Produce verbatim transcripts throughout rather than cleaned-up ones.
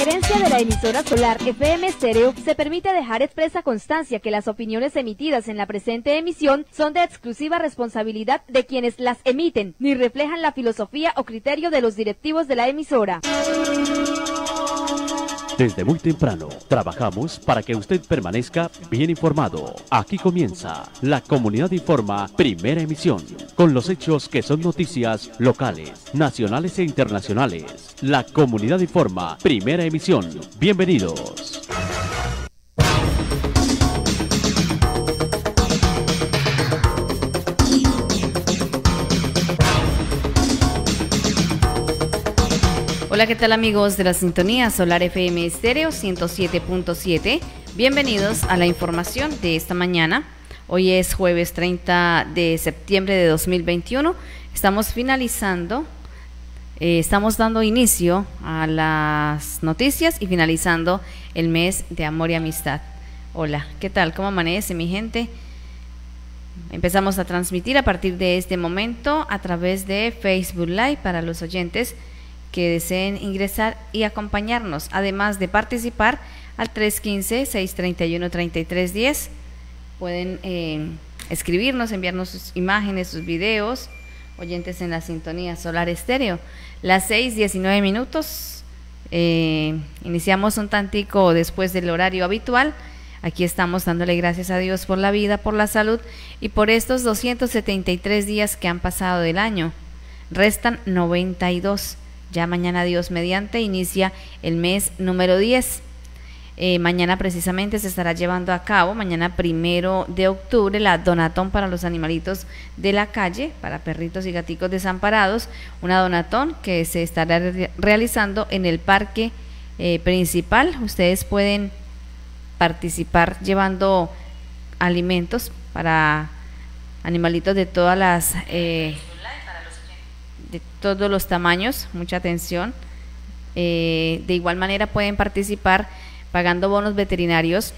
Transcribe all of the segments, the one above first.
gerencia de la emisora Solar F M Stereo se permite dejar expresa constancia que las opiniones emitidas en la presente emisión son de exclusiva responsabilidad de quienes las emiten, ni reflejan la filosofía o criterio de los directivos de la emisora. Desde muy temprano, trabajamos para que usted permanezca bien informado. Aquí comienza La Comunidad Informa, primera emisión, con los hechos que son noticias locales, nacionales e internacionales. La Comunidad Informa, primera emisión. Bienvenidos. Hola, ¿qué tal amigos de la sintonía Solar F M Stereo ciento siete punto siete? Bienvenidos a la información de esta mañana. Hoy es jueves treinta de septiembre de dos mil veintiuno. Estamos finalizando, eh, estamos dando inicio a las noticias y finalizando el mes de amor y amistad. Hola, ¿qué tal? ¿Cómo amanece mi gente? Empezamos a transmitir a partir de este momento a través de Facebook Live para los oyentes que deseen ingresar y acompañarnos, además de participar al tres uno cinco, seis tres uno, tres tres uno cero. Pueden eh, escribirnos, enviarnos sus imágenes, sus videos, oyentes en la sintonía Solar Estéreo. Las seis diecinueve minutos, eh, iniciamos un tantico después del horario habitual. Aquí estamos dándole gracias a Dios por la vida, por la salud y por estos doscientos setenta y tres días que han pasado del año. Restan noventa y dos. Ya mañana, Dios mediante, inicia el mes número diez. Eh, mañana precisamente se estará llevando a cabo, mañana primero de octubre, la donatón para los animalitos de la calle, para perritos y gaticos desamparados. Una donatón que se estará re realizando en el parque eh, principal. Ustedes pueden participar llevando alimentos para animalitos de todas las... Eh, de todos los tamaños, mucha atención. Eh, de igual manera pueden participar pagando bonos veterinarios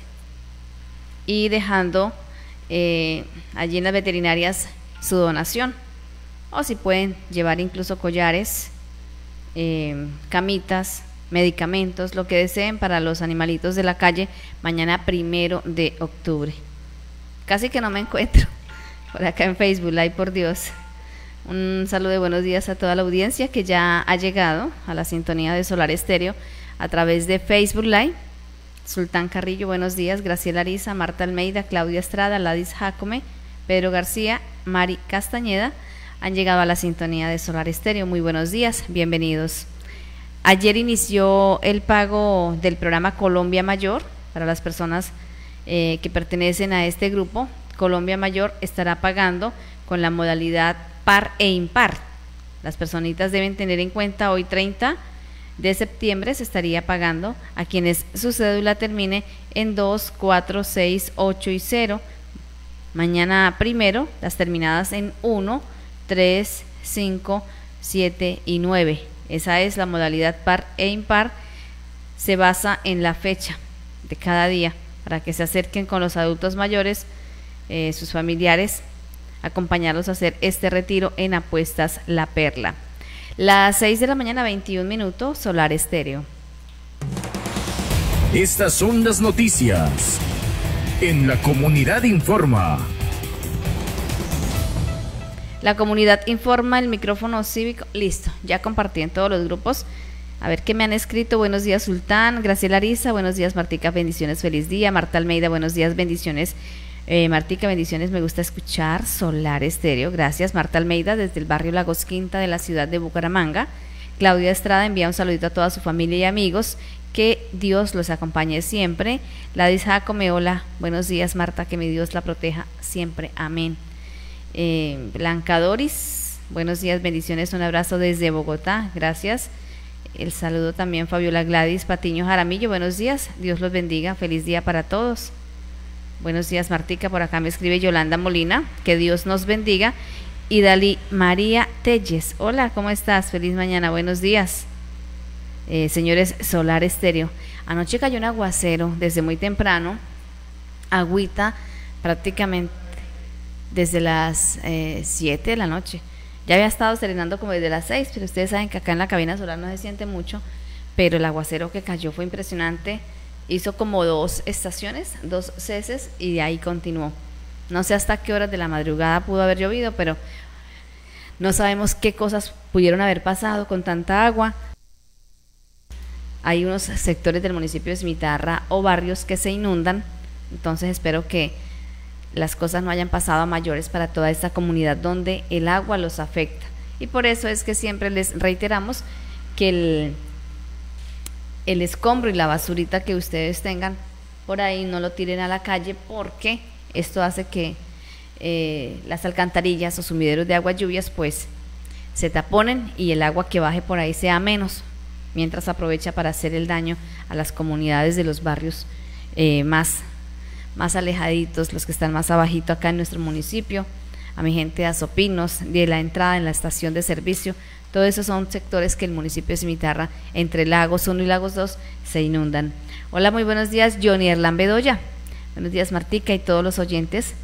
y dejando eh, allí en las veterinarias su donación, o si pueden llevar incluso collares, eh, camitas, medicamentos, lo que deseen para los animalitos de la calle mañana primero de octubre. Casi que no me encuentro por acá en Facebook Live, por Dios. Un saludo de buenos días a toda la audiencia que ya ha llegado a la sintonía de Solar Estéreo a través de Facebook Live. Sultán Carrillo, buenos días. Graciela Ariza, Marta Almeida, Claudia Estrada, Ladis Jacome, Pedro García, Mari Castañeda han llegado a la sintonía de Solar Estéreo. Muy buenos días, bienvenidos. Ayer inició el pago del programa Colombia Mayor para las personas eh, que pertenecen a este grupo. Colombia Mayor estará pagando con la modalidad par e impar. Las personitas deben tener en cuenta, hoy treinta de septiembre se estaría pagando a quienes su cédula termine en dos, cuatro, seis, ocho y cero. Mañana primero las terminadas en uno, tres, cinco, siete y nueve. Esa es la modalidad par e impar. Se basa en la fecha de cada día para que se acerquen con los adultos mayores, eh, sus familiares, acompañarlos a hacer este retiro en Apuestas La Perla. Las seis de la mañana, veintiún minutos, Solar Estéreo. Estas son las noticias en La Comunidad Informa. La Comunidad Informa, el micrófono cívico, listo, ya compartí en todos los grupos. A ver qué me han escrito. Buenos días, Sultán. Graciela Ariza, buenos días, Martica, bendiciones, feliz día. Marta Almeida, buenos días, bendiciones. Eh, Martica, bendiciones, me gusta escuchar Solar Estéreo. Gracias, Marta Almeida, desde el barrio Lagos Quinta de la ciudad de Bucaramanga. Claudia Estrada envía un saludito a toda su familia y amigos. Que Dios los acompañe siempre. Ladis Jacome, hola, buenos días, Marta, que mi Dios la proteja siempre, amén. Eh, Blanca Doris, buenos días, bendiciones, un abrazo desde Bogotá, gracias. El saludo también Fabiola Gladys Patiño Jaramillo, buenos días, Dios los bendiga, feliz día para todos. Buenos días, Martica, por acá me escribe Yolanda Molina, que Dios nos bendiga. Y Dalí María Telles, hola, ¿cómo estás? Feliz mañana, buenos días. Eh, señores, Solar Estéreo, anoche cayó un aguacero desde muy temprano, agüita prácticamente desde las eh, siete de la noche. Ya había estado serenando como desde las seis, pero ustedes saben que acá en la cabina solar no se siente mucho, pero el aguacero que cayó fue impresionante, hizo como dos estaciones, dos ceses y de ahí continuó. No sé hasta qué horas de la madrugada pudo haber llovido, pero no sabemos qué cosas pudieron haber pasado con tanta agua. Hay unos sectores del municipio de Cimitarra o barrios que se inundan, entonces espero que las cosas no hayan pasado a mayores para toda esta comunidad donde el agua los afecta. Y por eso es que siempre les reiteramos que el, el escombro y la basurita que ustedes tengan por ahí no lo tiren a la calle, porque esto hace que eh, las alcantarillas o sumideros de aguas lluvias pues se taponen y el agua que baje por ahí sea menos, mientras aprovecha para hacer el daño a las comunidades de los barrios eh, más, más alejaditos, los que están más abajito acá en nuestro municipio, a mi gente de Azopinos, de la entrada en la estación de servicio. Todos esos son sectores que el municipio de Cimitarra, entre Lagos uno y Lagos dos, se inundan. Hola, muy buenos días, Johnny Erlán Bedoya. Buenos días, Martica y todos los oyentes.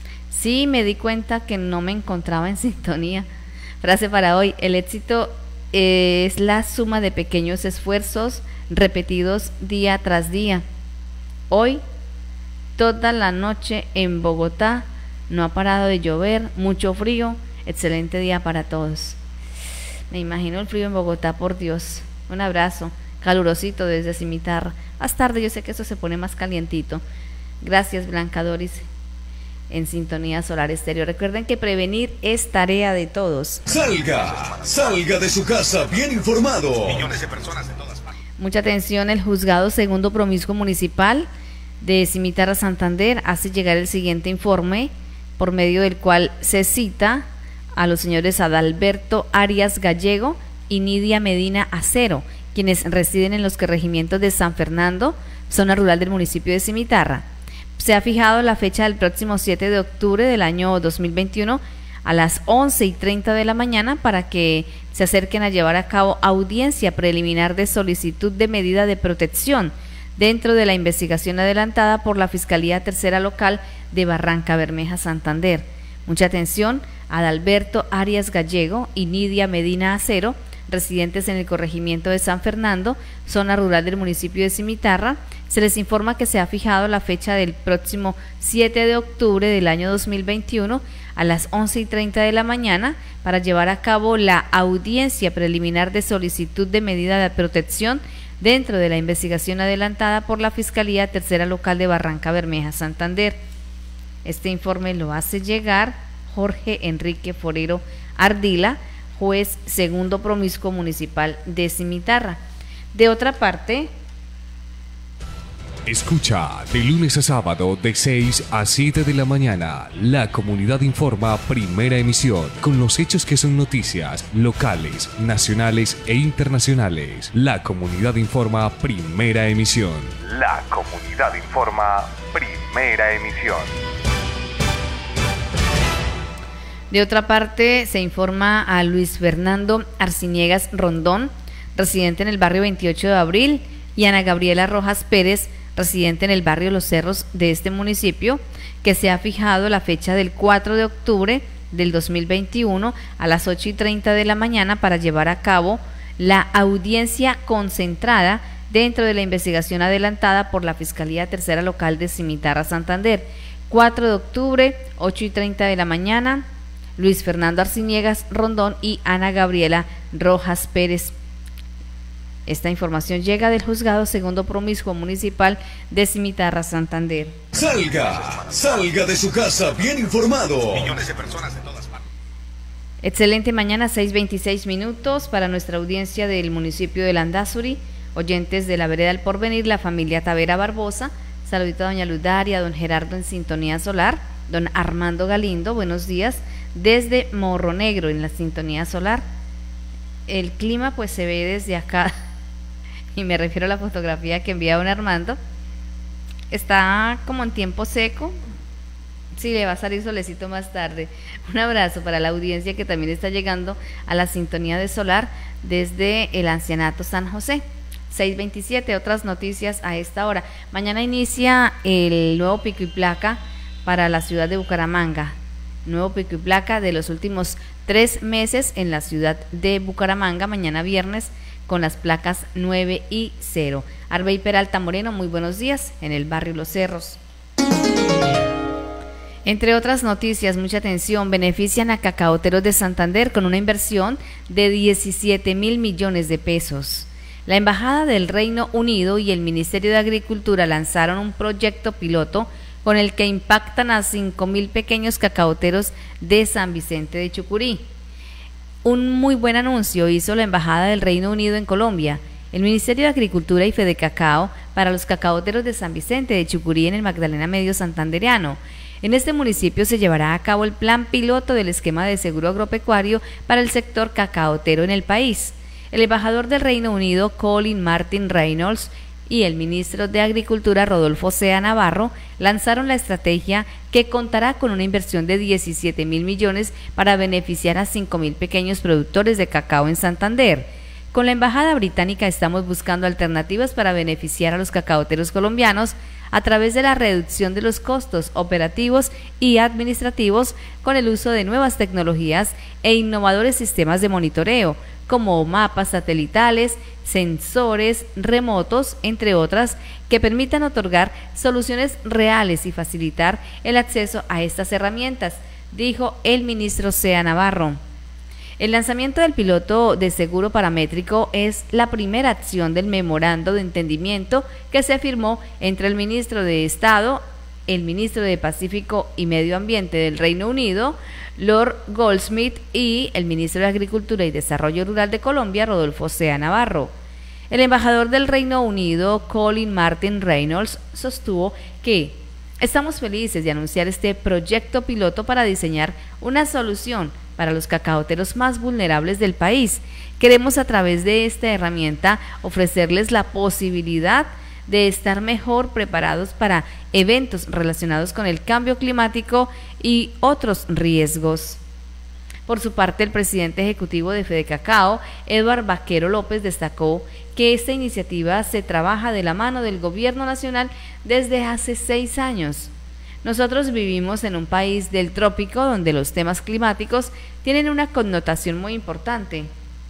Sí, me di cuenta que no me encontraba en sintonía. Frase para hoy: el éxito es la suma de pequeños esfuerzos repetidos día tras día. Hoy, toda la noche en Bogotá, no ha parado de llover, mucho frío, excelente día para todos. Me imagino el frío en Bogotá, por Dios. Un abrazo calurosito desde Cimitarra. Más tarde yo sé que eso se pone más calientito. Gracias, Blanca Doris, en Sintonía Solar Estéreo. Recuerden que prevenir es tarea de todos. Salga, salga de su casa bien informado. Millones de personas en todas partes. Mucha atención, el Juzgado Segundo Promiscuo Municipal de Cimitarra, Santander, hace llegar el siguiente informe, por medio del cual se cita a los señores Adalberto Arias Gallego y Nidia Medina Acero, quienes residen en los corregimientos de San Fernando, zona rural del municipio de Cimitarra. Se ha fijado la fecha del próximo siete de octubre del año dos mil veintiuno a las once y treinta de la mañana para que se acerquen a llevar a cabo audiencia preliminar de solicitud de medida de protección dentro de la investigación adelantada por la Fiscalía Tercera Local de Barranca Bermeja, Santander. Mucha atención, Adalberto Arias Gallego y Nidia Medina Acero, residentes en el corregimiento de San Fernando, zona rural del municipio de Cimitarra. Se les informa que se ha fijado la fecha del próximo siete de octubre del año dos mil veintiuno a las once y treinta de la mañana para llevar a cabo la audiencia preliminar de solicitud de medida de protección dentro de la investigación adelantada por la Fiscalía Tercera Local de Barranca Bermeja, Santander. Este informe lo hace llegar Jorge Enrique Forero Ardila, juez segundo promiscuo municipal de Cimitarra. De otra parte, escucha de lunes a sábado de seis a siete de la mañana. La Comunidad Informa, primera emisión, con los hechos que son noticias locales, nacionales e internacionales. La Comunidad Informa, primera emisión. La Comunidad Informa, primera emisión. de otra parte, se informa a Luis Fernando Arciniegas Rondón, residente en el barrio veintiocho de abril, y Ana Gabriela Rojas Pérez, residente en el barrio Los Cerros de este municipio, que se ha fijado la fecha del cuatro de octubre del dos mil veintiuno a las ocho y treinta de la mañana para llevar a cabo la audiencia concentrada dentro de la investigación adelantada por la Fiscalía Tercera Local de Cimitarra, Santander. cuatro de octubre, ocho y treinta de la mañana, Luis Fernando Arciniegas Rondón y Ana Gabriela Rojas Pérez. Esta información llega del Juzgado Segundo Promiscuo Municipal de Cimitarra, Santander. Salga, salga de su casa bien informado. Millones de personas en todas partes. Excelente mañana, seis veintiséis minutos para nuestra audiencia del municipio de Landazuri, oyentes de la Vereda del Porvenir, la familia Tavera Barbosa. Saludito a doña Ludaria, don Gerardo en Sintonía Solar, don Armando Galindo, buenos días, desde Morro Negro en la Sintonía Solar. El clima pues se ve desde acá, y me refiero a la fotografía que envía don Armando. Está como en tiempo seco, sí, le va a salir solecito más tarde. Un abrazo para la audiencia que también está llegando a la Sintonía de Solar desde el Ancianato San José. seis veintisiete, otras noticias a esta hora. Mañana inicia el nuevo pico y placa para la ciudad de Bucaramanga. Nuevo pico y placa de los últimos tres meses en la ciudad de Bucaramanga. Mañana viernes con las placas nueve y cero. Arbey Peralta Moreno, muy buenos días, en el barrio Los Cerros. Entre otras noticias, mucha atención, benefician a cacaoteros de Santander con una inversión de diecisiete mil millones de pesos. La Embajada del Reino Unido y el Ministerio de Agricultura lanzaron un proyecto piloto con el que impactan a cinco mil pequeños cacaoteros de San Vicente de Chucurí. Un muy buen anuncio hizo la Embajada del Reino Unido en Colombia, el Ministerio de Agricultura y Fedecacao para los cacaoteros de San Vicente de Chucurí en el Magdalena Medio Santandereano. En este municipio se llevará a cabo el plan piloto del esquema de seguro agropecuario para el sector cacaotero en el país. El embajador del Reino Unido, Colin Martin Reynolds, y el ministro de Agricultura, Rodolfo Sea Navarro, lanzaron la estrategia que contará con una inversión de diecisiete mil millones para beneficiar a cinco mil pequeños productores de cacao en Santander. Con la Embajada Británica estamos buscando alternativas para beneficiar a los cacaoteros colombianos a través de la reducción de los costos operativos y administrativos con el uso de nuevas tecnologías e innovadores sistemas de monitoreo, como mapas satelitales, sensores remotos, entre otras, que permitan otorgar soluciones reales y facilitar el acceso a estas herramientas, dijo el ministro Sea Navarro. El lanzamiento del piloto de seguro paramétrico es la primera acción del memorando de entendimiento que se firmó entre el ministro de Estado, el ministro de Pacífico y Medio Ambiente del Reino Unido, Lord Goldsmith, y el ministro de Agricultura y Desarrollo Rural de Colombia, Rodolfo Sea Navarro. El embajador del Reino Unido, Colin Martin Reynolds, sostuvo que estamos felices de anunciar este proyecto piloto para diseñar una solución para los cacaoteros más vulnerables del país. Queremos a través de esta herramienta ofrecerles la posibilidad de estar mejor preparados para eventos relacionados con el cambio climático y otros riesgos. Por su parte, el presidente ejecutivo de Fedecacao, Eduard Vaquero López, destacó que esta iniciativa se trabaja de la mano del gobierno nacional desde hace seis años. Nosotros vivimos en un país del trópico donde los temas climáticos tienen una connotación muy importante.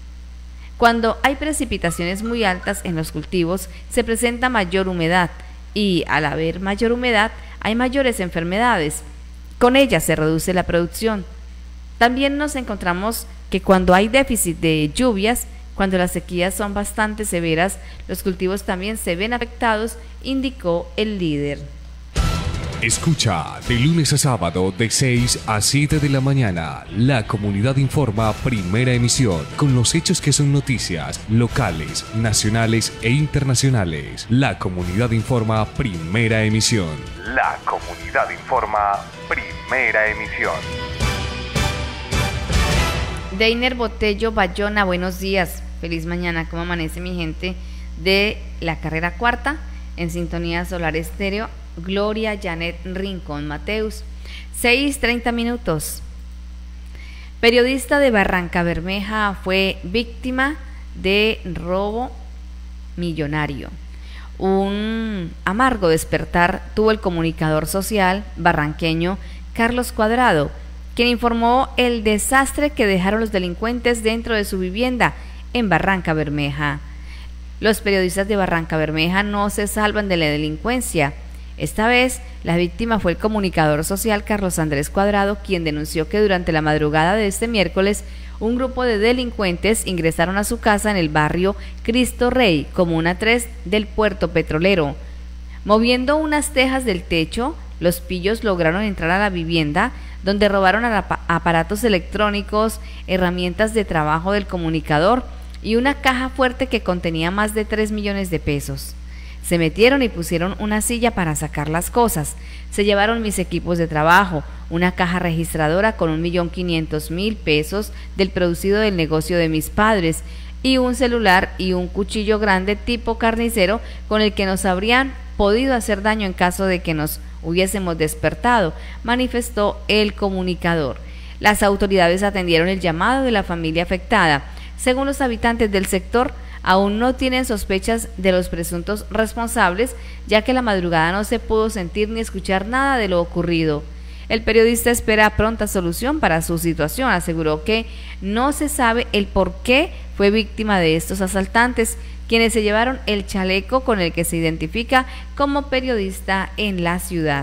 Cuando hay precipitaciones muy altas en los cultivos, se presenta mayor humedad y al haber mayor humedad hay mayores enfermedades. Con ellas se reduce la producción. También nos encontramos que cuando hay déficit de lluvias, cuando las sequías son bastante severas, los cultivos también se ven afectados, indicó el líder. Escucha de lunes a sábado de seis a siete de la mañana. La Comunidad Informa, primera emisión, con los hechos que son noticias locales, nacionales e internacionales. La Comunidad Informa, primera emisión. La Comunidad Informa, primera emisión. Deiner Botello Bayona, buenos días, feliz mañana. ¿Cómo amanece mi gente de la carrera cuarta? En sintonía Solar Estéreo, Gloria Janet Rincón Mateus. seis treinta minutos. Periodista de Barranca Bermeja fue víctima de robo millonario. Un amargo despertar tuvo el comunicador social barranqueño Carlos Cuadrado, quien informó el desastre que dejaron los delincuentes dentro de su vivienda en Barranca Bermeja. Los periodistas de Barranca Bermeja no se salvan de la delincuencia. Esta vez, la víctima fue el comunicador social Carlos Andrés Cuadrado, quien denunció que durante la madrugada de este miércoles, un grupo de delincuentes ingresaron a su casa en el barrio Cristo Rey, comuna tres del Puerto Petrolero. Moviendo unas tejas del techo, los pillos lograron entrar a la vivienda, donde robaron aparatos electrónicos, herramientas de trabajo del comunicador y una caja fuerte que contenía más de tres millones de pesos. Se metieron y pusieron una silla para sacar las cosas. Se llevaron mis equipos de trabajo, una caja registradora con un millón quinientos mil pesos del producido del negocio de mis padres y un celular y un cuchillo grande tipo carnicero con el que nos habrían podido hacer daño en caso de que nos hubiésemos despertado, manifestó el comunicador. Las autoridades atendieron el llamado de la familia afectada. Según los habitantes del sector, aún no tienen sospechas de los presuntos responsables, ya que la madrugada no se pudo sentir ni escuchar nada de lo ocurrido. El periodista espera pronta solución para su situación. Aseguró que no se sabe el por qué fue víctima de estos asaltantes, quienes se llevaron el chaleco con el que se identifica como periodista en la ciudad.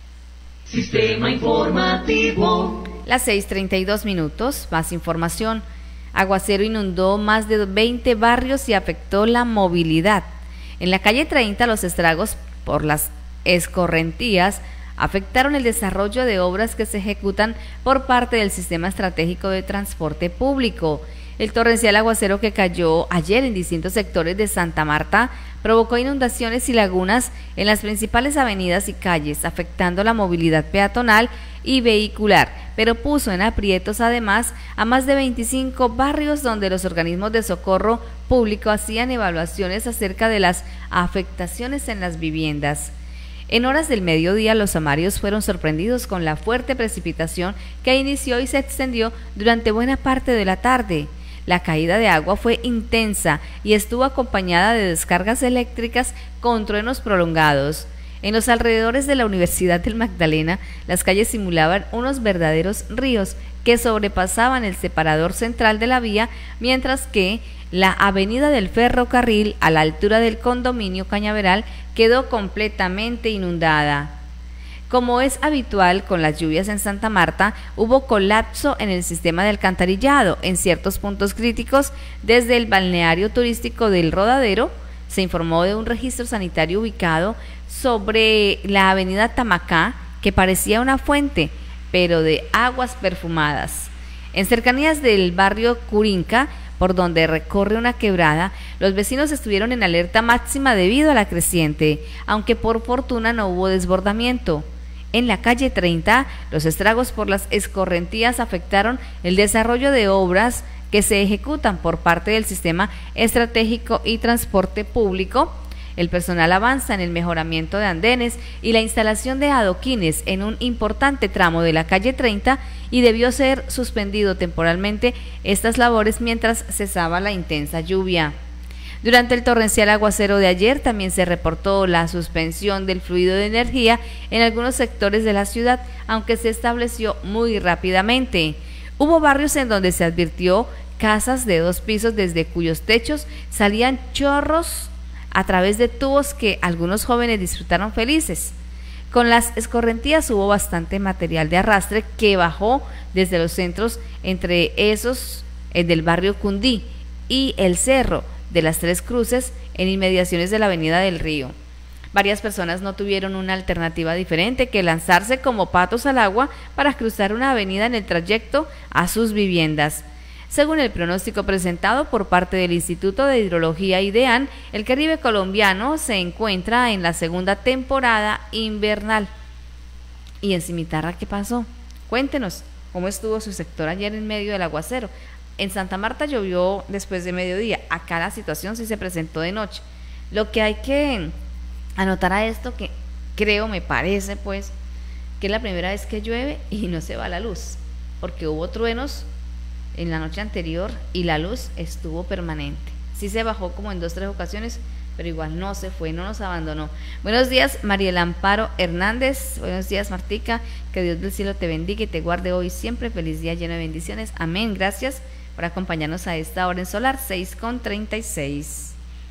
Sistema informativo. Las seis treinta y dos minutos, más información. Aguacero inundó más de veinte barrios y afectó la movilidad. En la calle treinta, los estragos por las escorrentías afectaron el desarrollo de obras que se ejecutan por parte del Sistema Estratégico de Transporte Público. El torrencial aguacero que cayó ayer en distintos sectores de Santa Marta provocó inundaciones y lagunas en las principales avenidas y calles, afectando la movilidad peatonal y vehicular, pero puso en aprietos además a más de veinticinco barrios donde los organismos de socorro público hacían evaluaciones acerca de las afectaciones en las viviendas. En horas del mediodía, los samarios fueron sorprendidos con la fuerte precipitación que inició y se extendió durante buena parte de la tarde. La caída de agua fue intensa y estuvo acompañada de descargas eléctricas con truenos prolongados. En los alrededores de la Universidad del Magdalena, las calles simulaban unos verdaderos ríos que sobrepasaban el separador central de la vía, mientras que la avenida del Ferrocarril, a la altura del condominio Cañaveral, quedó completamente inundada. Como es habitual con las lluvias en Santa Marta, hubo colapso en el sistema de alcantarillado en ciertos puntos críticos. Desde el balneario turístico del Rodadero se informó de un registro sanitario ubicado sobre la avenida Tamacá que parecía una fuente, pero de aguas perfumadas. En cercanías del barrio Curinca, por donde recorre una quebrada, los vecinos estuvieron en alerta máxima debido a la creciente, aunque por fortuna no hubo desbordamiento. En la calle treinta, los estragos por las escorrentías afectaron el desarrollo de obras que se ejecutan por parte del Sistema Estratégico y Transporte Público. El personal avanza en el mejoramiento de andenes y la instalación de adoquines en un importante tramo de la calle treinta, y debió ser suspendido temporalmente estas labores mientras cesaba la intensa lluvia. Durante el torrencial aguacero de ayer también se reportó la suspensión del fluido de energía en algunos sectores de la ciudad, aunque se estableció muy rápidamente. Hubo barrios en donde se advirtió casas de dos pisos desde cuyos techos salían chorros a través de tubos que algunos jóvenes disfrutaron felices. Con las escorrentías hubo bastante material de arrastre que bajó desde los centros, entre esos el del barrio Cundí y el Cerro de las Tres Cruces, en inmediaciones de la Avenida del Río. Varias personas no tuvieron una alternativa diferente que lanzarse como patos al agua para cruzar una avenida en el trayecto a sus viviendas. Según el pronóstico presentado por parte del Instituto de Hidrología IDEAN, el Caribe colombiano se encuentra en la segunda temporada invernal. ¿Y en Cimitarra qué pasó? Cuéntenos, ¿cómo estuvo su sector ayer en medio del aguacero? En Santa Marta llovió después de mediodía, acá la situación sí se presentó de noche. Lo que hay que anotar a esto, que creo, me parece pues, que es la primera vez que llueve y no se va la luz, porque hubo truenos en la noche anterior y la luz estuvo permanente. Sí se bajó como en dos, tres ocasiones, pero igual no se fue, no nos abandonó. Buenos días, Mariel Amparo Hernández. Buenos días, Martica. Que Dios del cielo te bendiga y te guarde hoy siempre. Feliz día lleno de bendiciones. Amén. Gracias por acompañarnos a esta hora en Solar, seis con treinta y seis.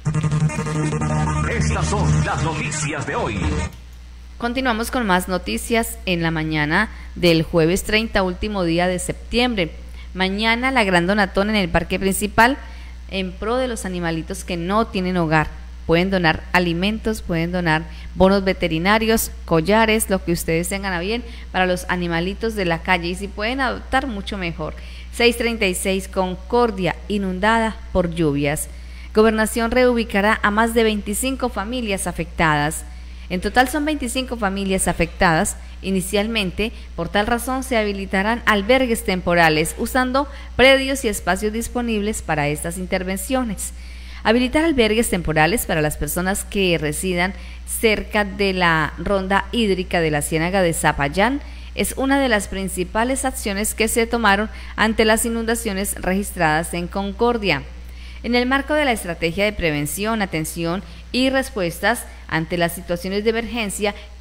Estas son las noticias de hoy. Continuamos con más noticias en la mañana del jueves treinta, último día de septiembre. Mañana la gran donatón en el parque principal en pro de los animalitos que no tienen hogar. Pueden donar alimentos, pueden donar bonos veterinarios, collares, lo que ustedes tengan a bien para los animalitos de la calle, y si pueden adoptar, mucho mejor. seis treinta y seis, Concordia, inundada por lluvias. Gobernación reubicará a más de veinticinco familias afectadas. En total son veinticinco familias afectadas. Inicialmente, por tal razón, se habilitarán albergues temporales usando predios y espacios disponibles para estas intervenciones. Habilitar albergues temporales para las personas que residan cerca de la ronda hídrica de la Ciénaga de Zapayán es una de las principales acciones que se tomaron ante las inundaciones registradas en Concordia. En el marco de la estrategia de prevención, atención y respuestas ante las situaciones de emergencia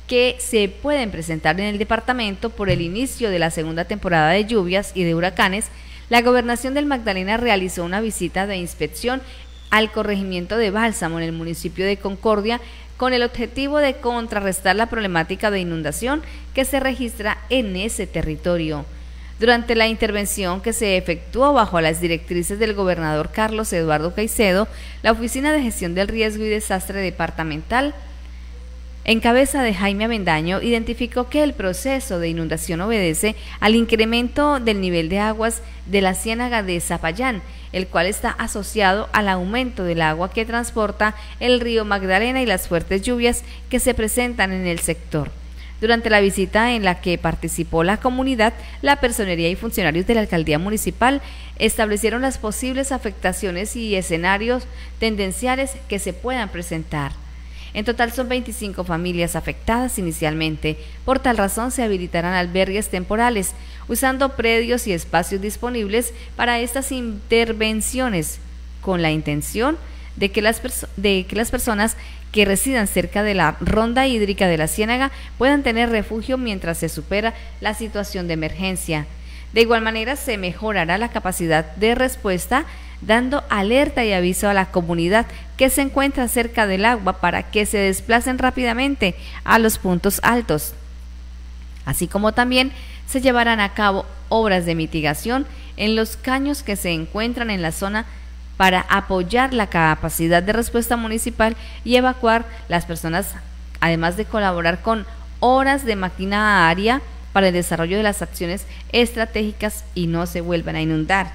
que se pueden presentar en el departamento por el inicio de la segunda temporada de lluvias y de huracanes, la Gobernación del Magdalena realizó una visita de inspección al corregimiento de Bálsamo en el municipio de Concordia con el objetivo de contrarrestar la problemática de inundación que se registra en ese territorio. Durante la intervención que se efectuó bajo las directrices del gobernador Carlos Eduardo Caicedo, la Oficina de Gestión del Riesgo y Desastre Departamental, en cabeza de Jaime Avendaño, identificó que el proceso de inundación obedece al incremento del nivel de aguas de la ciénaga de Zapayán, el cual está asociado al aumento del agua que transporta el río Magdalena y las fuertes lluvias que se presentan en el sector. Durante la visita en la que participó la comunidad, la personería y funcionarios de la alcaldía municipal establecieron las posibles afectaciones y escenarios tendenciales que se puedan presentar. En total son veinticinco familias afectadas inicialmente. Por tal razón se habilitarán albergues temporales, usando predios y espacios disponibles para estas intervenciones, con la intención de que las, de que las personas que residan cerca de la ronda hídrica de la ciénaga puedan tener refugio mientras se supera la situación de emergencia. De igual manera, se mejorará la capacidad de respuesta, dando alerta y aviso a la comunidad que se encuentra cerca del agua para que se desplacen rápidamente a los puntos altos. Así como también se llevarán a cabo obras de mitigación en los caños que se encuentran en la zona para apoyar la capacidad de respuesta municipal y evacuar las personas, además de colaborar con horas de maquinaria para el desarrollo de las acciones estratégicas y no se vuelvan a inundar.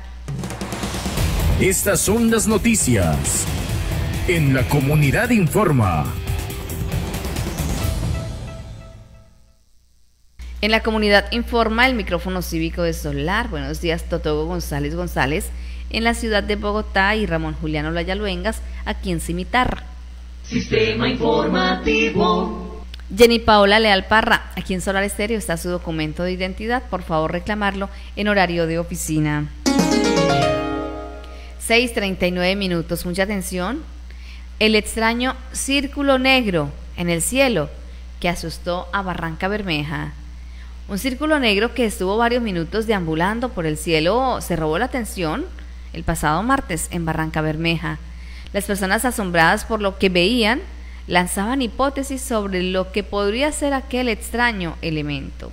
Estas son las noticias en La Comunidad Informa. En La Comunidad Informa, el micrófono cívico de Solar. Buenos días, Totogo González González, en la ciudad de Bogotá, y Ramón Juliano Laya Luengas, aquí en Cimitarra. Sistema informativo. Jenny Paola Leal Parra, aquí en Solar Estéreo está su documento de identidad. Por favor, reclamarlo en horario de oficina. seis treinta y nueve minutos, mucha atención. El extraño círculo negro en el cielo que asustó a Barranca Bermeja. Un círculo negro que estuvo varios minutos deambulando por el cielo se robó la atención el pasado martes en Barranca Bermeja. Las personas, asombradas por lo que veían, lanzaban hipótesis sobre lo que podría ser aquel extraño elemento.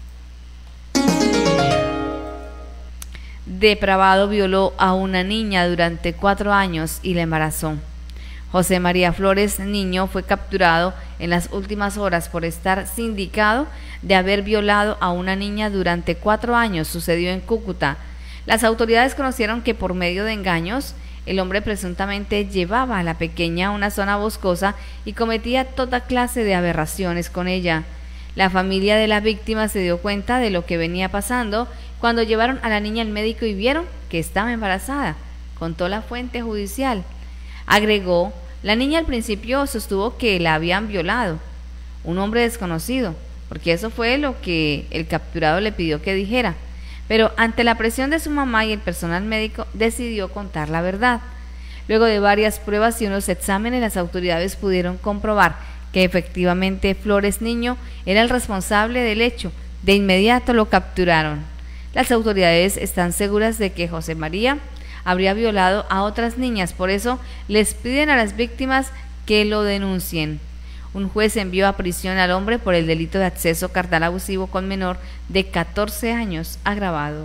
Depravado violó a una niña durante cuatro años y la embarazó. José María Flores Niño fue capturado en las últimas horas por estar sindicado de haber violado a una niña durante cuatro años. Sucedió en Cúcuta. Las autoridades conocieron que por medio de engaños, el hombre presuntamente llevaba a la pequeña a una zona boscosa y cometía toda clase de aberraciones con ella. La familia de la víctima se dio cuenta de lo que venía pasando cuando llevaron a la niña al médico y vieron que estaba embarazada, contó la fuente judicial. Agregó, la niña al principio sostuvo que la habían violado un hombre desconocido, porque eso fue lo que el capturado le pidió que dijera. Pero ante la presión de su mamá y el personal médico, decidió contar la verdad. Luego de varias pruebas y unos exámenes, las autoridades pudieron comprobar que efectivamente Flores Niño era el responsable del hecho. De inmediato lo capturaron. Las autoridades están seguras de que José María habría violado a otras niñas, por eso les piden a las víctimas que lo denuncien. Un juez envió a prisión al hombre por el delito de acceso carnal abusivo con menor de catorce años agravado.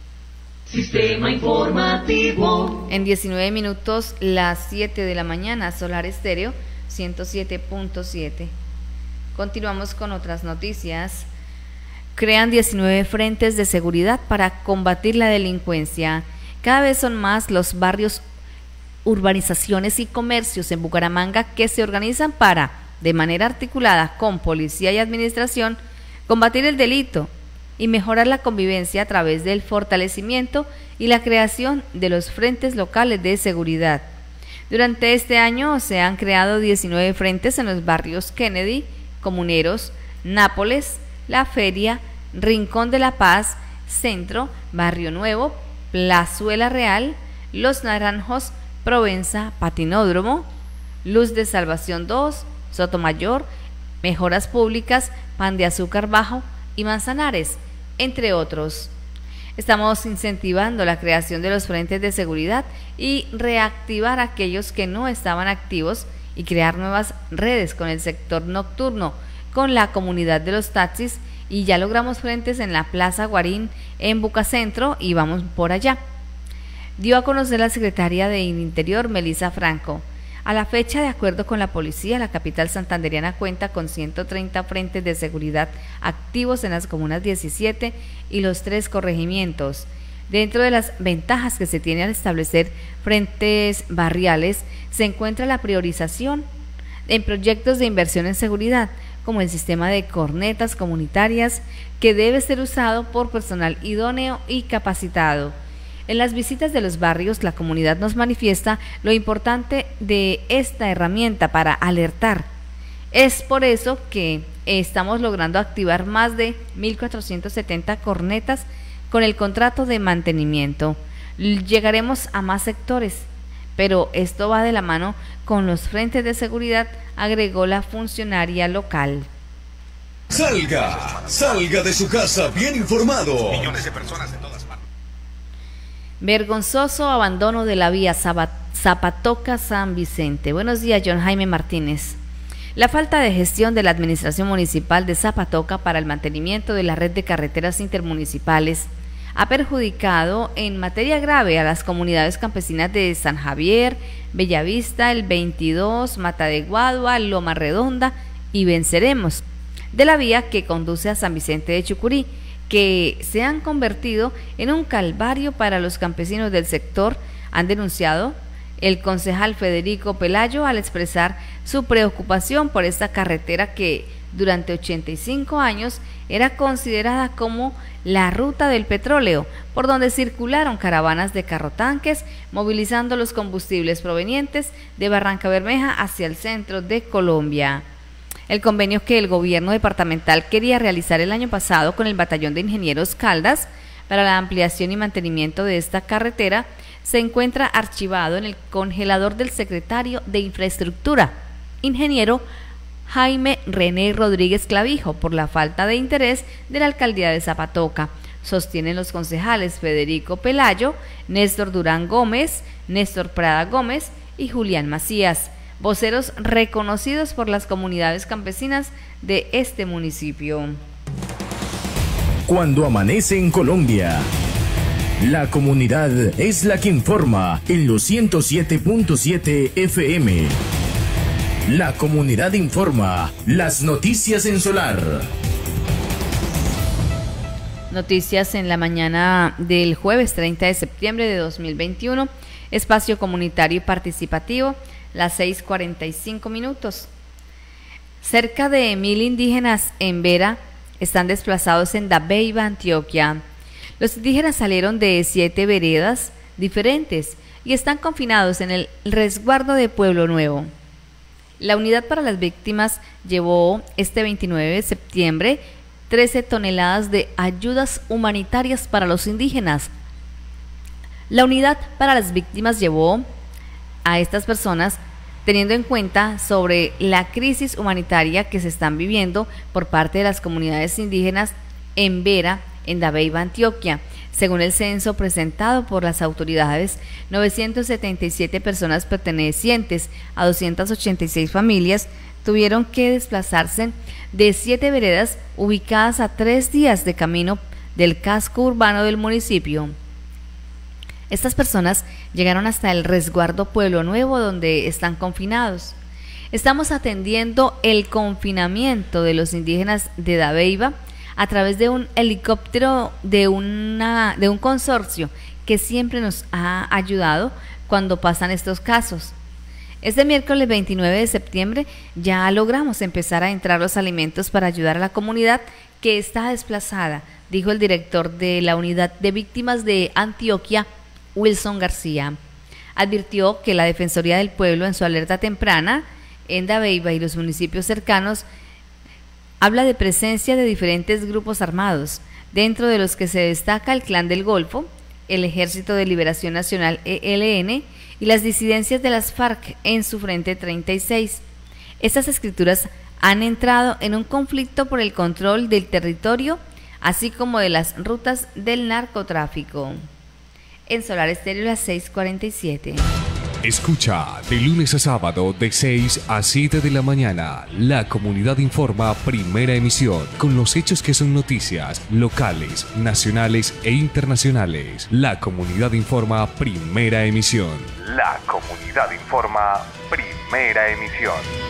Sistema informativo. En diecinueve minutos, las siete de la mañana, Solar Estéreo ciento siete punto siete. Continuamos con otras noticias. Crean diecinueve frentes de seguridad para combatir la delincuencia. Cada vez son más los barrios, urbanizaciones y comercios en Bucaramanga que se organizan para, de manera articulada con policía y administración, combatir el delito y mejorar la convivencia a través del fortalecimiento y la creación de los frentes locales de seguridad. Durante este año se han creado diecinueve frentes en los barrios Kennedy, Comuneros, Nápoles, La Feria, Rincón de la Paz, Centro, Barrio Nuevo, Plazuela Real, Los Naranjos, Provenza, Patinódromo, Luz de Salvación dos, Sotomayor, Mejoras Públicas, Pan de Azúcar Bajo y Manzanares, entre otros. Estamos incentivando la creación de los frentes de seguridad y reactivar aquellos que no estaban activos y crear nuevas redes con el sector nocturno, con la comunidad de los taxis, y ya logramos frentes en la Plaza Guarín en Bucacentro y vamos por allá. Dio a conocer la secretaria de Interior, Melissa Franco. A la fecha, de acuerdo con la policía, la capital santandereana cuenta con ciento treinta frentes de seguridad activos en las comunas diecisiete y los tres corregimientos. Dentro de las ventajas que se tiene al establecer frentes barriales, se encuentra la priorización en proyectos de inversión en seguridad, como el sistema de cornetas comunitarias, que debe ser usado por personal idóneo y capacitado. En las visitas de los barrios, la comunidad nos manifiesta lo importante de esta herramienta para alertar. Es por eso que estamos logrando activar más de mil cuatrocientas setenta cornetas con el contrato de mantenimiento. Llegaremos a más sectores, pero esto va de la mano con los frentes de seguridad, agregó la funcionaria local. Salga, salga de su casa bien informado. Millones de personas de todas partes. Vergonzoso abandono de la vía Zapatoca-San Vicente. Buenos días, John Jaime Martínez. La falta de gestión de la Administración Municipal de Zapatoca para el mantenimiento de la red de carreteras intermunicipales ha perjudicado en materia grave a las comunidades campesinas de San Javier, Bellavista, El veintidós, Mata de Guadua, Loma Redonda y Venceremos, de la vía que conduce a San Vicente de Chucurí, que se han convertido en un calvario para los campesinos del sector, han denunciado el concejal Federico Pelayo al expresar su preocupación por esta carretera que durante ochenta y cinco años era considerada como la ruta del petróleo, por donde circularon caravanas de carrotanques movilizando los combustibles provenientes de Barranca Bermeja hacia el centro de Colombia. El convenio que el gobierno departamental quería realizar el año pasado con el Batallón de Ingenieros Caldas para la ampliación y mantenimiento de esta carretera se encuentra archivado en el congelador del secretario de Infraestructura, ingeniero Jaime René Rodríguez Clavijo, por la falta de interés de la alcaldía de Zapatoca, sostienen los concejales Federico Pelayo, Néstor Durán Gómez, Néstor Prada Gómez y Julián Macías, voceros reconocidos por las comunidades campesinas de este municipio. Cuando amanece en Colombia, la comunidad es la que informa en los ciento siete punto siete F M. La comunidad informa, las noticias en Solar. Noticias en la mañana del jueves treinta de septiembre de dos mil veintiuno, espacio comunitario y participativo, las seis cuarenta y cinco minutos. Cerca de mil indígenas en Vera están desplazados en Dabeiba, Antioquia. Los indígenas salieron de siete veredas diferentes y están confinados en el resguardo de Pueblo Nuevo. La Unidad para las Víctimas llevó este veintinueve de septiembre trece toneladas de ayudas humanitarias para los indígenas. La Unidad para las Víctimas llevó a estas personas teniendo en cuenta sobre la crisis humanitaria que se están viviendo por parte de las comunidades indígenas en Vera, en Dabeiba, Antioquia. Según el censo presentado por las autoridades, novecientas setenta y siete personas pertenecientes a doscientas ochenta y seis familias tuvieron que desplazarse de siete veredas ubicadas a tres días de camino del casco urbano del municipio. Estas personas llegaron hasta el resguardo Pueblo Nuevo, donde están confinados. Estamos atendiendo el confinamiento de los indígenas de Dabeiba a través de un helicóptero de, una, de un consorcio que siempre nos ha ayudado cuando pasan estos casos. Este miércoles veintinueve de septiembre ya logramos empezar a entrar los alimentos para ayudar a la comunidad que está desplazada, dijo el director de la Unidad de Víctimas de Antioquia, Wilson García. Advirtió que la Defensoría del Pueblo en su alerta temprana en Dabeiba y los municipios cercanos habla de presencia de diferentes grupos armados, dentro de los que se destaca el Clan del Golfo, el Ejército de Liberación Nacional E L N y las disidencias de las FARC en su Frente treinta y seis. Estas escrituras han entrado en un conflicto por el control del territorio, así como de las rutas del narcotráfico. En Solar Estéreo, las seis cuarenta y siete. Escucha de lunes a sábado de seis a siete de la mañana. La Comunidad Informa, primera emisión, con los hechos que son noticias locales, nacionales e internacionales. La Comunidad Informa, primera emisión. La Comunidad Informa, primera emisión.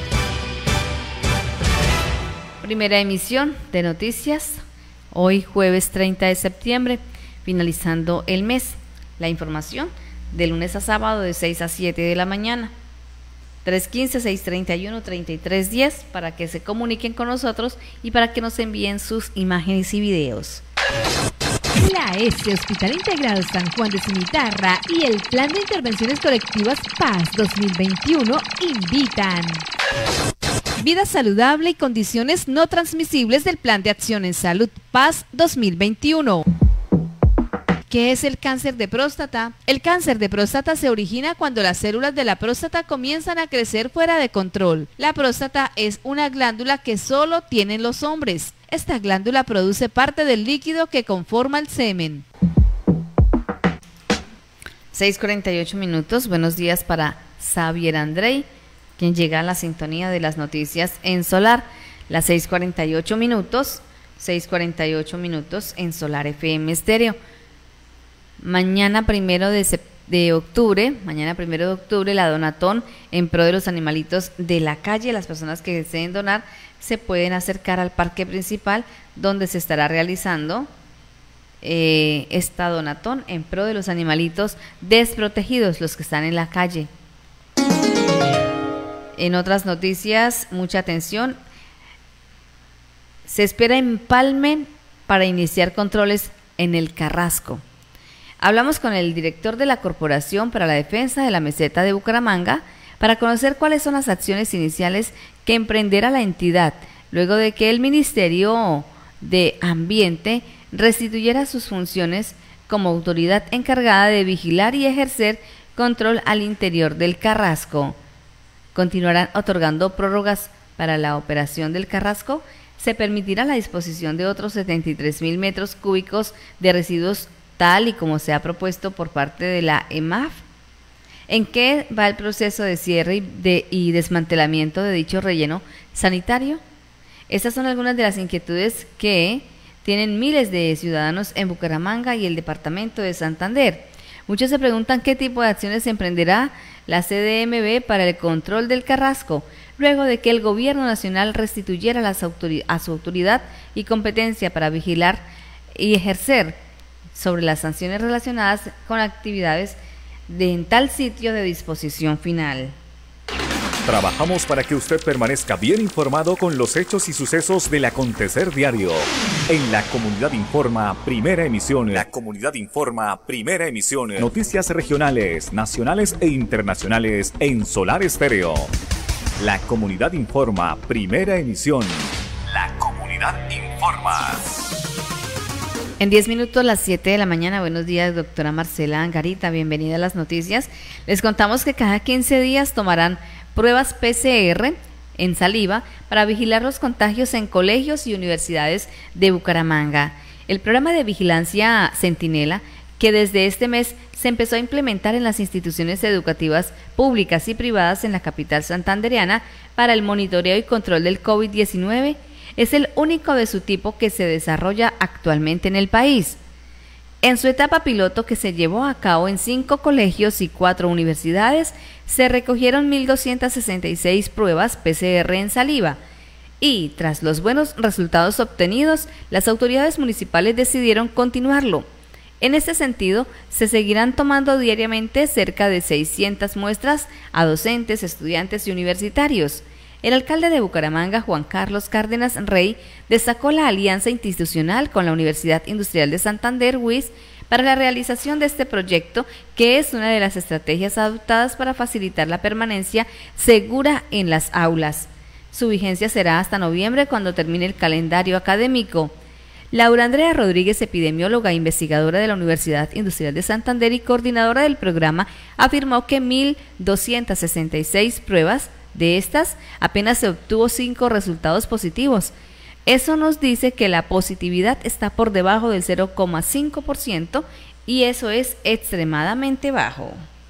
Primera emisión de noticias, hoy jueves treinta de septiembre, finalizando el mes. La información de lunes a sábado de seis a siete de la mañana. tres quince, seis treinta y uno, treinta y tres diez para que se comuniquen con nosotros y para que nos envíen sus imágenes y videos. La S Hospital Integrado San Juan de Cimitarra y el Plan de Intervenciones Colectivas Paz dos mil veintiuno invitan. Vida saludable y condiciones no transmisibles del Plan de Acción en Salud Paz dos mil veintiuno. ¿Qué es el cáncer de próstata? El cáncer de próstata se origina cuando las células de la próstata comienzan a crecer fuera de control. La próstata es una glándula que solo tienen los hombres. Esta glándula produce parte del líquido que conforma el semen. seis cuarenta y ocho minutos, buenos días para Xavier Andrei, quien llega a la sintonía de las noticias en Solar. Las seis cuarenta y ocho minutos, seis cuarenta y ocho minutos en Solar F M Estéreo. Mañana primero de, de octubre, mañana primero de octubre, la Donatón en pro de los animalitos de la calle. Las personas que deseen donar se pueden acercar al parque principal donde se estará realizando eh, esta Donatón en pro de los animalitos desprotegidos, los que están en la calle. En otras noticias, mucha atención, se espera empalme para iniciar controles en el Carrasco. Hablamos con el director de la Corporación para la Defensa de la Meseta de Bucaramanga para conocer cuáles son las acciones iniciales que emprenderá la entidad luego de que el Ministerio de Ambiente restituyera sus funciones como autoridad encargada de vigilar y ejercer control al interior del Carrasco. Continuarán otorgando prórrogas para la operación del Carrasco. Se permitirá la disposición de otros setenta y tres mil metros cúbicos de residuos tal y como se ha propuesto por parte de la E M A F. ¿En qué va el proceso de cierre y, de, y desmantelamiento de dicho relleno sanitario? Estas son algunas de las inquietudes que tienen miles de ciudadanos en Bucaramanga y el departamento de Santander. Muchos se preguntan qué tipo de acciones emprenderá la C D M B para el control del Carrasco, luego de que el gobierno nacional restituyera las autoridad, a su autoridad y competencia para vigilar y ejercer sobre las sanciones relacionadas con actividades de en tal sitio de disposición final. Trabajamos para que usted permanezca bien informado con los hechos y sucesos del acontecer diario. En La Comunidad Informa, primera emisión. La Comunidad Informa, primera emisión. Noticias regionales, nacionales e internacionales en Solar Estéreo. La Comunidad Informa, primera emisión. La Comunidad Informa. En diez minutos, las siete de la mañana. Buenos días, doctora Marcela Angarita, bienvenida a las noticias. Les contamos que cada quince días tomarán pruebas P C R en saliva para vigilar los contagios en colegios y universidades de Bucaramanga. El programa de vigilancia Centinela, que desde este mes se empezó a implementar en las instituciones educativas públicas y privadas en la capital santandereana para el monitoreo y control del COVID diecinueve, es el único de su tipo que se desarrolla actualmente en el país. En su etapa piloto, que se llevó a cabo en cinco colegios y cuatro universidades, se recogieron mil doscientas sesenta y seis pruebas P C R en saliva y, tras los buenos resultados obtenidos, las autoridades municipales decidieron continuarlo. En este sentido, se seguirán tomando diariamente cerca de seiscientas muestras a docentes, estudiantes y universitarios. El alcalde de Bucaramanga, Juan Carlos Cárdenas Rey, destacó la alianza institucional con la Universidad Industrial de Santander, U I S, para la realización de este proyecto, que es una de las estrategias adoptadas para facilitar la permanencia segura en las aulas. Su vigencia será hasta noviembre, cuando termine el calendario académico. Laura Andrea Rodríguez, epidemióloga e investigadora de la Universidad Industrial de Santander y coordinadora del programa, afirmó que mil doscientas sesenta y seis pruebas De estas, apenas se obtuvo cinco resultados positivos. Eso nos dice que la positividad está por debajo del cero coma cinco por ciento y eso es extremadamente bajo.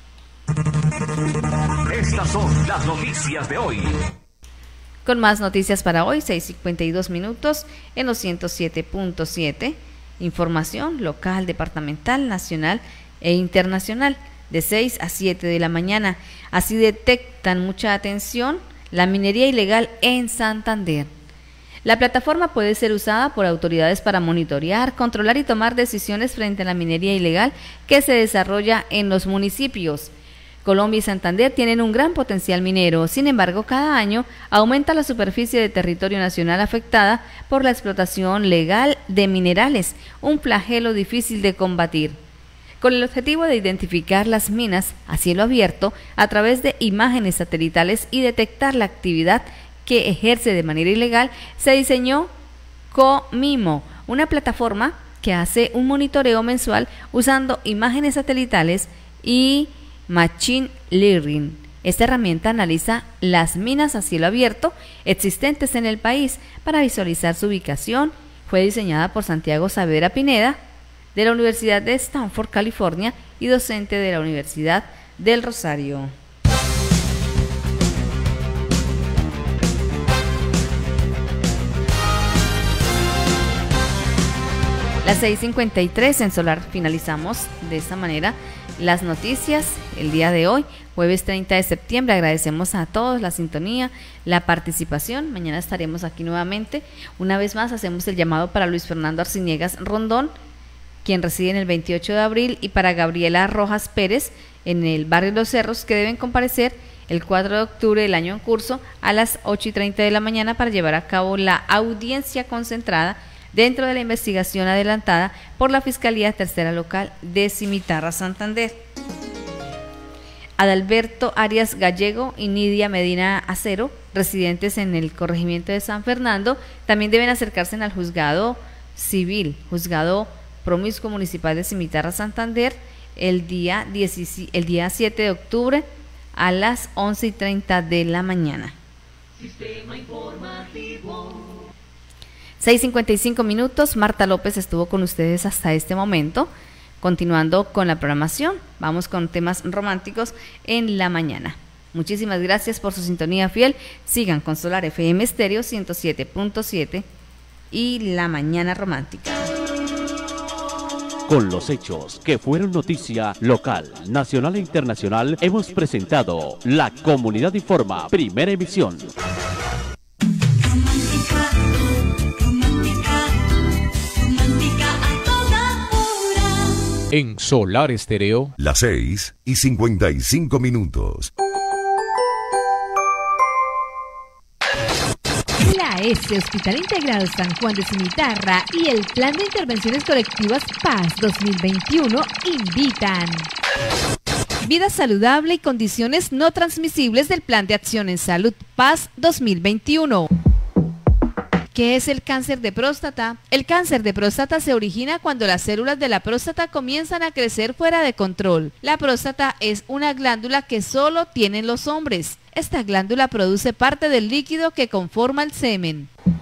Estas son las noticias de hoy. Con más noticias para hoy, seis cincuenta y dos minutos en los ciento siete punto siete. Información local, departamental, nacional e internacional de seis a siete de la mañana. Así detectan mucha atención la minería ilegal en Santander. La plataforma puede ser usada por autoridades para monitorear, controlar y tomar decisiones frente a la minería ilegal que se desarrolla en los municipios. Colombia y Santander tienen un gran potencial minero, sin embargo, cada año aumenta la superficie de territorio nacional afectada por la explotación legal de minerales, un flagelo difícil de combatir. Con el objetivo de identificar las minas a cielo abierto a través de imágenes satelitales y detectar la actividad que ejerce de manera ilegal, se diseñó Comimo, una plataforma que hace un monitoreo mensual usando imágenes satelitales y Machine Learning. Esta herramienta analiza las minas a cielo abierto existentes en el país para visualizar su ubicación. Fue diseñada por Santiago Saavedra Pineda, de la Universidad de Stanford, California, y docente de la Universidad del Rosario. Las seis cincuenta y tres en Solar finalizamos de esta manera las noticias el día de hoy, jueves treinta de septiembre. Agradecemos a todos la sintonía, la participación. Mañana estaremos aquí nuevamente. Una vez más hacemos el llamado para Luis Fernando Arciniegas Rondón, quien reside en el veintiocho de abril, y para Gabriela Rojas Pérez en el barrio Los Cerros, que deben comparecer el cuatro de octubre del año en curso a las ocho y treinta de la mañana para llevar a cabo la audiencia concentrada dentro de la investigación adelantada por la Fiscalía Tercera Local de Cimitarra, Santander. Adalberto Arias Gallego y Nidia Medina Acero, residentes en el corregimiento de San Fernando, también deben acercarse al juzgado civil, juzgado promiscuo municipal de Cimitarra, Santander, el día, diez, el día siete de octubre a las once y treinta de la mañana. Sistema informativo. seis cincuenta y cinco minutos, Marta López estuvo con ustedes hasta este momento. Continuando con la programación, vamos con temas románticos en la mañana. Muchísimas gracias por su sintonía fiel. Sigan con Solar F M Estéreo ciento siete punto siete y La Mañana Romántica. Con los hechos que fueron noticia local, nacional e internacional, hemos presentado La Comunidad Informa, primera emisión. En Solar Estéreo, las seis y cincuenta y cinco minutos. La S Hospital Integrado San Juan de Cimitarra y el Plan de Intervenciones Colectivas Paz dos mil veintiuno invitan. Vida saludable y condiciones no transmisibles del Plan de Acción en Salud Paz dos mil veintiuno. ¿Qué es el cáncer de próstata? El cáncer de próstata se origina cuando las células de la próstata comienzan a crecer fuera de control. La próstata es una glándula que solo tienen los hombres. Esta glándula produce parte del líquido que conforma el semen.